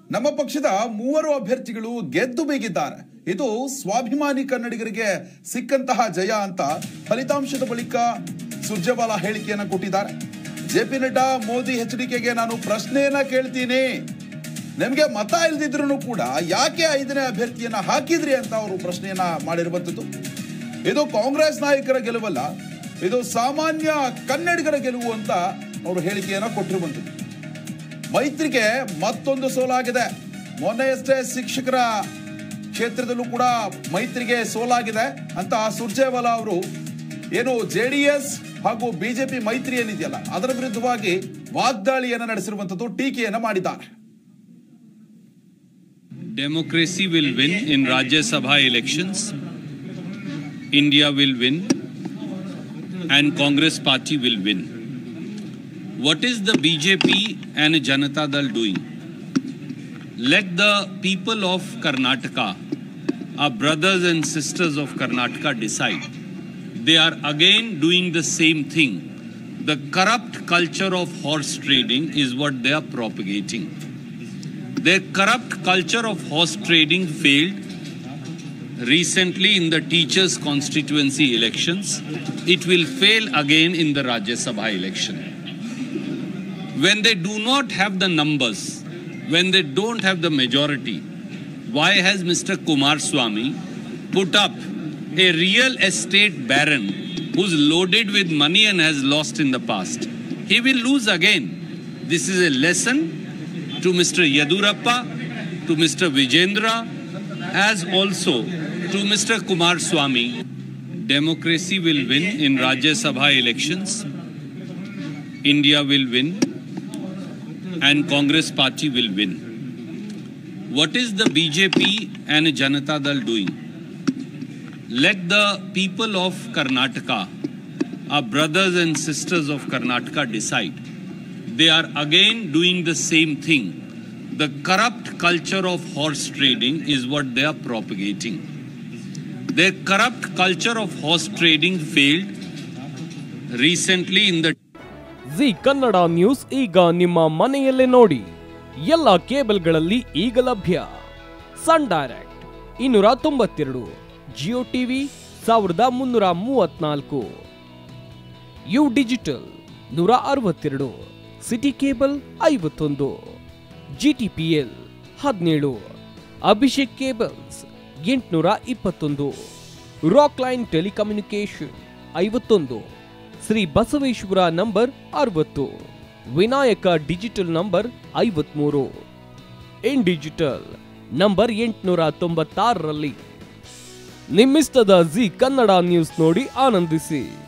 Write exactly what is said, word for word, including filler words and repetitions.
ನಮ್ಮ ಪಕ್ಷದ ಮೂವರು ಅಭ್ಯರ್ಥಿಗಳು ಗೆದ್ದು ಬೀಗಿದ್ದಾರೆ. ಇದು ಸ್ವಾಭಿಮಾನಿ ಕನ್ನಡಿಗರಿಗೆ ಸಿಕ್ಕಂತಹ ಜಯ ಅಂತ ಫಲಿತಾಂಶದ ಬಳಿಕ ಸುರ್ಜೇವಾಲಾ ಹೇಳಿಕೆಯನ್ನು ಕೊಟ್ಟಿದ್ದಾರೆ. ಜೆಪಿ ನಡ್ಡಾ ಮೋದಿ ಎಚ್ಡಿಕೆಗೆ ನಾನು ಪ್ರಶ್ನೆಯನ್ನ ಕೇಳ್ತೀನಿ, ನಿಮಗೆ ಮತ ಇಲ್ದಿದ್ರು ಕೂಡ ಯಾಕೆ ಐದನೇ ಅಭ್ಯರ್ಥಿಯನ್ನ ಹಾಕಿದ್ರಿ ಅಂತ ಅವರು ಪ್ರಶ್ನೆಯನ್ನ ಮಾಡಿರುವಂತದ್ದು. ಇದು ಕಾಂಗ್ರೆಸ್ ನಾಯಕರ ಗೆಲುವಲ್ಲ, ಇದು ಸಾಮಾನ್ಯ ಕನ್ನಡಿಗರ ಗೆಲುವು ಅಂತ ಅವರು ಹೇಳಿಕೆಯನ್ನ ಕೊಟ್ಟಿರುವಂತದ್ದು. ಮೈತ್ರಿಗೆ ಮತ್ತೊಂದು ಸೋಲಾಗಿದೆ. ಮೊನ್ನೆಯಷ್ಟೇ ಶಿಕ್ಷಕರ ಕ್ಷೇತ್ರದಲ್ಲೂ ಕೂಡ ಮೈತ್ರಿಗೆ ಸೋಲಾಗಿದೆ ಅಂತ ಸುರ್ಜೇವಾಲಾ ಅವರು ಏನು ಜೆಡಿಎಸ್ ಹಾಗೂ ಬಿಜೆಪಿ ಮೈತ್ರಿ ಏನಿದೆಯಲ್ಲ ಅದರ ವಿರುದ್ಧವಾಗಿ ವಾಗ್ದಾಳಿಯನ್ನು ನಡೆಸಿರುವಂತದ್ದು, ಟೀಕೆಯನ್ನು ಮಾಡಿದ್ದಾರೆ. Democracy will win in Rajya Sabha elections. India will win and Congress party will win. What is the B J P and Janata Dal doing? Let the people of Karnataka, our brothers and sisters of Karnataka, decide. They are again doing the same thing. The corrupt culture of horse trading is what they are propagating. Their corrupt culture of horse trading failed recently in the teachers' constituency elections. It will fail again in the Rajya Sabha election. When they do not have the numbers, when they don't have the majority, why has Mister Kumaraswamy put up a real estate baron who's loaded with money and has lost in the past? He will lose again. This is a lesson to Mister Yedurappa, to Mister Vijendra, as also to Mister Kumaraswamy. Democracy will win in Rajya Sabha elections. India will win and Congress party will win. What is the B J P and Janata Dal doing? Let the people of Karnataka, our brothers and sisters of Karnataka, decide. They are again doing the same thing. The corrupt culture of horse trading is what they are propagating. Their corrupt culture of horse trading failed recently in the Zee Kannada news ಈಗ ನಿಮ್ಮ ಮನೆಯಲ್ಲೇ ನೋಡಿ. ಎಲ್ಲ ಕೇಬಲ್ಗಳಲ್ಲಿ ಈಗ ಲಭ್ಯ. ಸನ್ direct ಇನ್ನೂರ ತೊಂಬತ್ತೆರಡು, ಜಿಯೋ ಟಿವಿ ಸಾವಿರದ ಮುನ್ನೂರ ಮೂವತ್ನಾಲ್ಕು, ಯು ಡಿಜಿಟಲ್ ನೂರ ಅರವತ್ತೆರಡು, ಸಿಟಿ ಕೇಬಲ್ ಐವತ್ತೊಂದು, ಜಿಟಿಪಿಎಲ್ ಹದಿನೇಳು, ಅಭಿಷೇಕ್ ಕೇಬಲ್ಸ್ ಎಂಟುನೂರ ಇಪ್ಪತ್ತೊಂದು, ರಾಕ್ ಲೈನ್ ಟೆಲಿಕಮ್ಯುನಿಕೇಶನ್ ಐವತ್ತೊಂದು, ಶ್ರೀ ಬಸವೇಶ್ವರ ನಂಬರ್ ಅರವತ್ತು, ವಿನಾಯಕ ಡಿಜಿಟಲ್ ನಂಬರ್ ಐವತ್ಮೂರು, ಇನ್ ಡಿಜಿಟಲ್ ನಂಬರ್ ಎಂಟುನೂರ ತೊಂಬತ್ತಾರರಲ್ಲಿ. ನಿಮ್ಮಿಸ್ತದ ಜಿ ಕನ್ನಡ ನ್ಯೂಸ್ ನೋಡಿ ಆನಂದಿಸಿ.